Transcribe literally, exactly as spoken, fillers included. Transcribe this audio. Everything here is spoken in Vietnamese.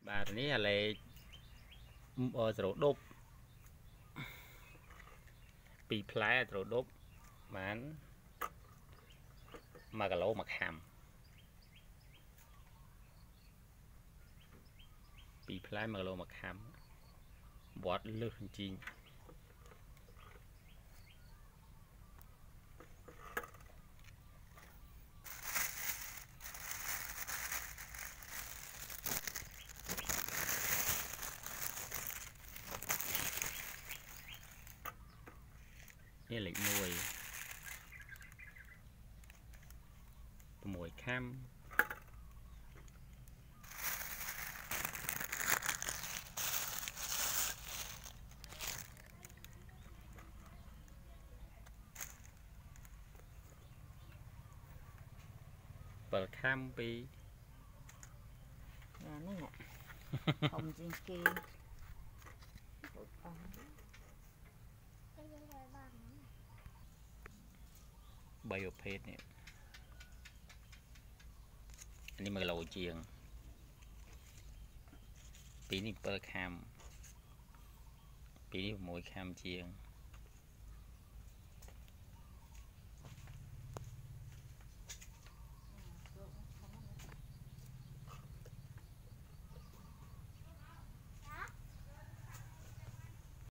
bà này là ở chỗ đốt bị phá chỗ đốt mán mà cả lỗ mặc hàm bị phá mà lỗ mặc hàm bọt lư chiนี่เหล็กมวยมวยข้ามเปิดข้ามปีนั่นแหละผมจริงกีไบโอเพสเนี่ยอันนี้มันเราเจียงปีนี้เปิดข้ามปีนี้มวยข้ามเจียง